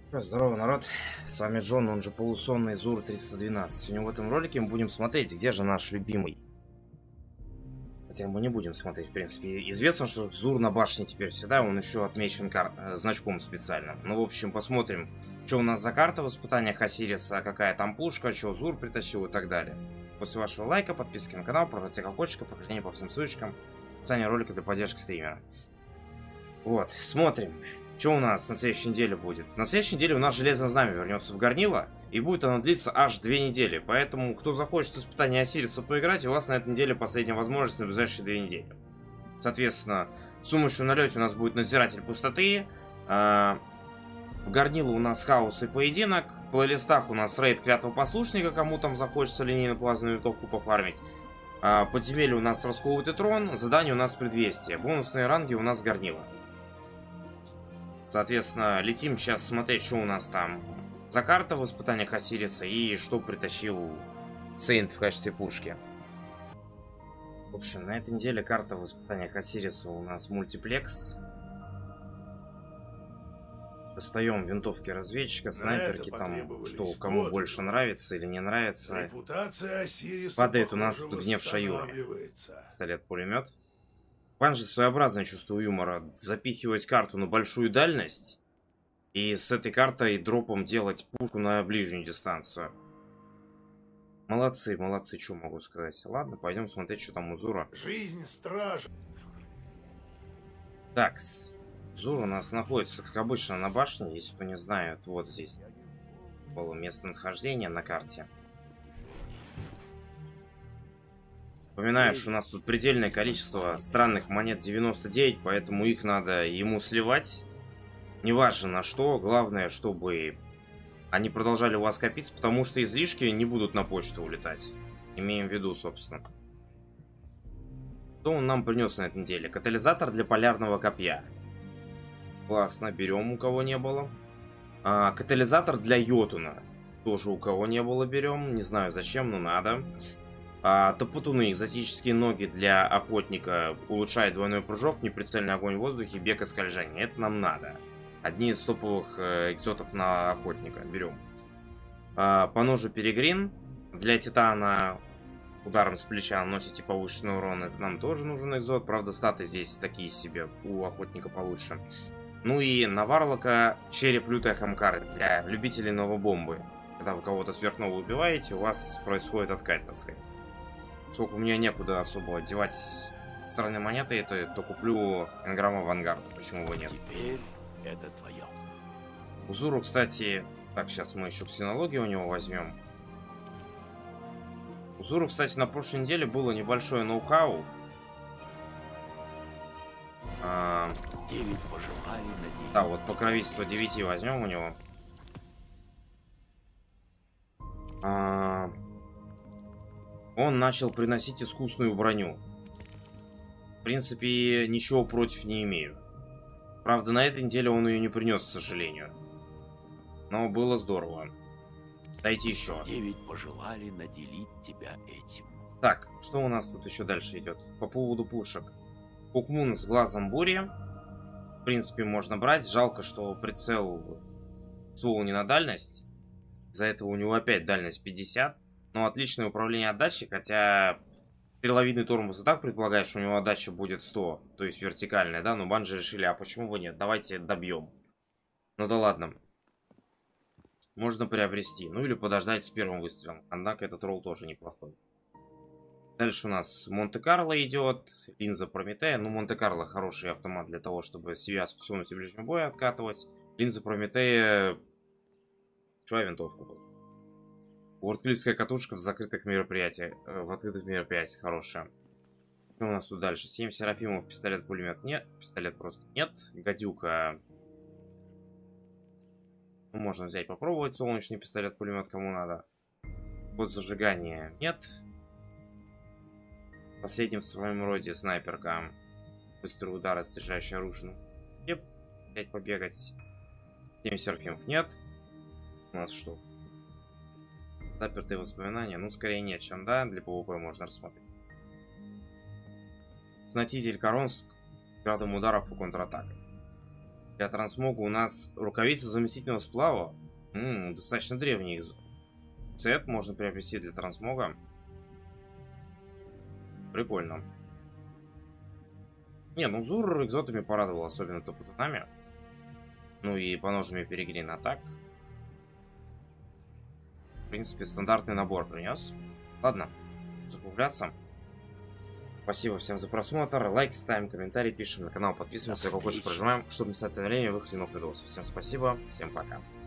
Здорово, народ. С вами Джон, он же полусонный Зур 312. Сегодня в этом ролике мы будем смотреть, где же наш любимый. Хотя мы не будем смотреть, в принципе. Известно, что Зур на башне теперь всегда, он еще отмечен значком специально. Ну, в общем, посмотрим, что у нас за карта в испытаниях Осириса, какая там пушка, что Зур притащил и так далее. После вашего лайка, подписки на канал, прокрутите колокольчика, прохождение по всем ссылочкам, описание ролика для поддержки стримера. Вот, смотрим. Что у нас на следующей неделе будет? На следующей неделе у нас Железное Знамя вернется в Горнило, и будет оно длиться аж 2 недели. Поэтому, кто захочет испытание Осириса поиграть, у вас на этой неделе последняя возможность на ближайшие 2 недели. Соответственно, с помощью налете у нас будет Надзиратель Пустоты. В Горнило у нас Хаос и Поединок. В плейлистах у нас рейд Клятва Послушника, кому там захочется линейно-плазменную винтовку пофармить. Подземелье у нас Расколотый Трон. Задание у нас Предвестие. Бонусные ранги у нас Горнило. Соответственно, летим сейчас смотреть, что у нас там за карта в испытаниях Осириса и что притащил Сейнт в качестве пушки. В общем, на этой неделе карта в испытаниях Осириса у нас мультиплекс. Достаем винтовки разведчика, снайперки, там, что кому больше нравится или не нравится. Падает у нас тут гнев Шаюри. Пистолет-пулемет. Банжи своеобразное чувство юмора. Запихивать карту на большую дальность и с этой картой дропом делать пушку на ближнюю дистанцию. Молодцы, молодцы, что могу сказать. Ладно, пойдем смотреть, что там у Зура. Жизнь стража. Такс. Зур у нас находится, как обычно, на башне. Если кто не знает, вот здесь было местонахождение на карте. Напоминаю, что у нас тут предельное количество странных монет 99, поэтому их надо ему сливать. Неважно на что, главное, чтобы они продолжали у вас копиться, потому что излишки не будут на почту улетать. Имеем в виду, собственно. Что он нам принес на этой неделе? Катализатор для полярного копья. Классно, берем, у кого не было. Катализатор для Йотуна. Тоже у кого не было, берем. Не знаю зачем, но надо. Топотуны, экзотические ноги для охотника, улучшает двойной прыжок, неприцельный огонь в воздухе, бег и скольжение. Это нам надо. Одни из топовых экзотов на охотника. Берем. Поножи Перегрин. Для Титана ударом с плеча наносите повышенный урон. Это нам тоже нужен экзот. Правда, статы здесь такие себе. У охотника получше. Ну и на Варлока череп лютой Хамкары для любителей новобомбы. Когда вы кого-то сверхнову убиваете, у вас происходит откат, так сказать. Сколько у меня некуда особо одевать странные монеты, то куплю энграмма Авангард. Почему бы нет? Теперь это твое. У Зуру, кстати... Так, сейчас мы еще ксенологию у него возьмем. У Зуру, кстати, на прошлой неделе было небольшое ноу-хау. 9 пожелали на 9. Да, вот покровительство 9 возьмем у него. Он начал приносить искусную броню. В принципе, ничего против не имею. Правда, на этой неделе он ее не принес, к сожалению. Но было здорово. Дайте еще. 9 пожелали наделить тебя этим. Так, что у нас тут еще дальше идет? По поводу пушек. Хукмун с глазом бури. В принципе, можно брать. Жалко, что прицел ствол не на дальность. Из-за этого у него опять дальность 50. Но отличное управление отдачей, хотя стреловидный тормоз и так предполагает, что у него отдача будет 100, то есть вертикальная, да, но банжи решили, а почему бы нет, давайте добьем. Ну да ладно. Можно приобрести, ну или подождать с первым выстрелом, однако этот ролл тоже неплохой. Дальше у нас Монте-Карло идет, линза Прометея, ну Монте-Карло хороший автомат для того, чтобы себя способности ближнего боя откатывать. Линза Прометея, чувая винтовку была. Уордклипская катушка в закрытых мероприятиях. В открытых мероприятиях хорошая. Что у нас тут дальше? 7 Серафимов, пистолет-пулемет нет. Пистолет просто нет. Гадюка. Ну, можно взять попробовать солнечный пистолет-пулемет, кому надо. Под зажигание нет. Последним в своем роде снайперка. Быстрый удар, отстрежающий оружие. И опять побегать. 7 Серафимов нет. У нас что? Запертые воспоминания, ну скорее нет, чем да, для ПВП можно рассмотреть. Снатитель корон с градом ударов и контратакой. Для трансмога у нас рукавица заместительного сплава. Достаточно древний сет можно приобрести для трансмога. Прикольно. Не, ну Зур экзотами порадовал, особенно топотами. Ну и по ножами Перегрин атак. В принципе, стандартный набор принес. Ладно, закругляться. Спасибо всем за просмотр. Лайк ставим, комментарий пишем, на канал подписываемся, колокольчик прожимаем, чтобы не писать на время выходе новых видосов. Всем спасибо, всем пока.